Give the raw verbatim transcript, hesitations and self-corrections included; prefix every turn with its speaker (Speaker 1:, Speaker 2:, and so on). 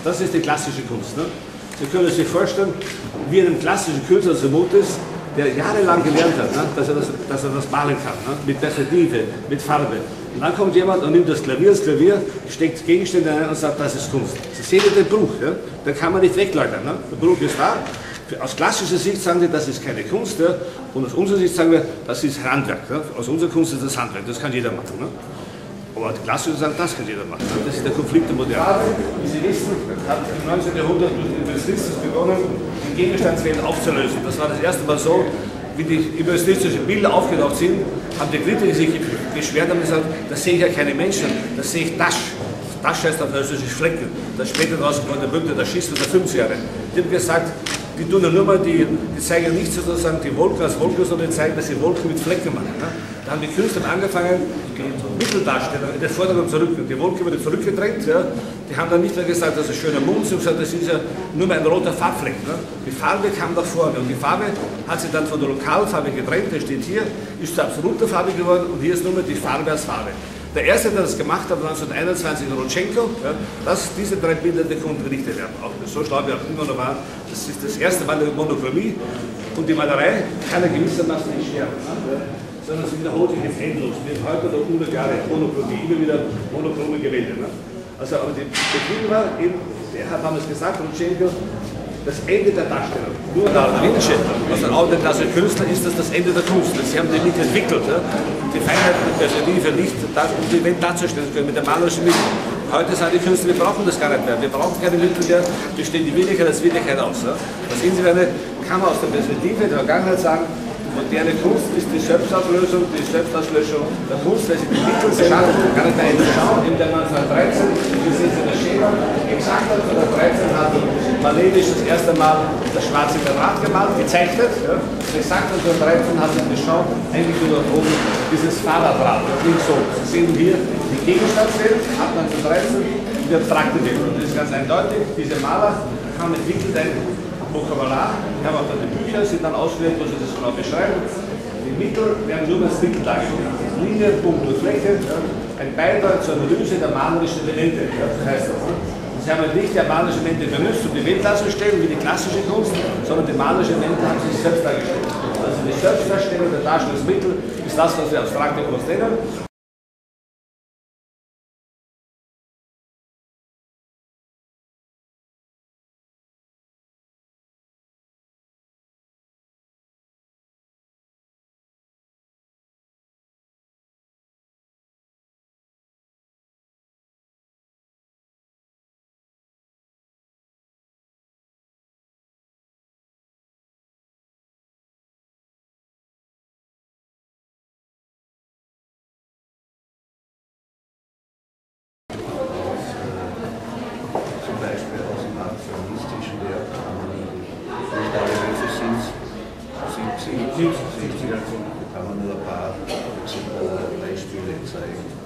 Speaker 1: Das ist die klassische Kunst. Ne? Sie können sich vorstellen, wie ein klassischer Künstler zumute ist, der jahrelang gelernt hat, ne? dass, er das, dass er das malen kann, ne? Mit Perspektive, mit Farbe. Und dann kommt jemand und nimmt das Klavier, das Klavier, steckt Gegenstände ein und sagt, das ist Kunst. Sie sehen ja den Bruch, ja? Da kann man nicht wegleugnen. Ne? Der Bruch ist da. Aus klassischer Sicht sagen wir, das ist keine Kunst, ja? Und aus unserer Sicht sagen wir, das ist Handwerk. Ja? Aus unserer Kunst ist das Handwerk, das kann jeder machen. Ne? Aber die Klassiker sagen, das kann jeder machen. Ne? Das ist der Konflikt der Moderne. Wie Sie wissen, hat im neunzehnten Jahrhundert durch den Impressionismus begonnen, die Gegenstandswelt aufzulösen. Das war das erste Mal so, wie die impressionistischen Bilder aufgetaucht sind, haben die Kritiker sich beschwert und gesagt, da sehe ich ja keine Menschen, da sehe ich Tasch. Tasch heißt auf Französisch Flecken. Das später draußen von der Bündner, der Schist der fünfzig Jahre. Die haben gesagt, die tun ja nur mal, die, die zeigen nicht sozusagen die Wolken als Wolken, sondern die zeigen, dass sie Wolken mit Flecken machen. Ne? Da haben die Künstler angefangen, die Mitteldarsteller in den Vordergrund zurück, die Wolken wurde zurückgedrängt. Ja? Die haben dann nicht mehr gesagt, das ist ein schöner Mond, sondern das ist ja nur mal ein roter Farbfleck. Ne? Die Farbe kam nach vorne und die Farbe hat sich dann von der Lokalfarbe getrennt, der steht hier, ist zur absoluten Farbe geworden und hier ist nur mehr die Farbe als Farbe. Der erste, der das gemacht hat, war neunzehnhunderteinundzwanzig Rodchenko, ja, dass diese drei Bilder der Kunden gerichtet werden. Auch so schlau wie auch immer noch war. Das ist das erste Mal der Monochromie und die Malerei kann ja gewissermaßen nicht sterben, ne? Sondern sie wiederholt sich jetzt endlos. Wir haben heute noch hundert Jahre Monochromie, immer wieder monochrome Gemälde. Ne? Also, aber die Begründung war, eben, er hat damals gesagt, Rodchenko, das Ende der Darstellung. Nur da Vinci, was ein Autor klassischer Künstler ist, das das Ende der Kunst. Sie haben die nicht entwickelt. Ja? Die Feinheit der Perspektive nicht, um die Welt darzustellen können mit der malerischen Mittel. Heute sagen die Künstler, wir brauchen das gar nicht mehr. Wir brauchen keine Mittel mehr, wir stellen die Wirklichkeit als Wirklichkeit aus. Ja? Das insofern kann man aus der Perspektive der Vergangenheit sagen, moderne Kunst ist die Selbstauslösung, die Selbstauslöschung der Kunst, weil sie die Mittel beschafft, gar nicht mehr schauen. In der neunzehnhundertdreizehn, wir sehen Sie in der Schema, exakt neunzehnhundertdreizehn hat Malevich das erste Mal das schwarze Quadrat gemalt, gezeichnet. Ja. Exakt neunzehnhundertdreizehn hat sich geschaut, eigentlich nur dort oben dieses Fahrradrad, links so. Sie sehen hier die Gegenstandswelt, ab neunzehnhundertdreizehn, die abstrakte Welt. Und das ist ganz eindeutig, diese Maler haben entwickelt ein Vokabular, ich habe auch dann die Bücher, sind dann ausgewählt, wo sie das genau beschreiben. Die Mittel werden nur als Mittel dargestellt. Linie, Punkt und Fläche, ein Beitrag zur Analyse der malerischen Elemente, das heißt das. Und sie haben nicht die malerischen Elemente benutzt, um die Welt darzustellen, wie die klassische Kunst, sondern die malerischen Elemente haben sich selbst dargestellt. Also die Selbstdarstellung der Darstellungsmittel ist das, was wir abstrakte Kunst nennen.
Speaker 2: siebziger, kann man nur ein paar Beispiele zeigen.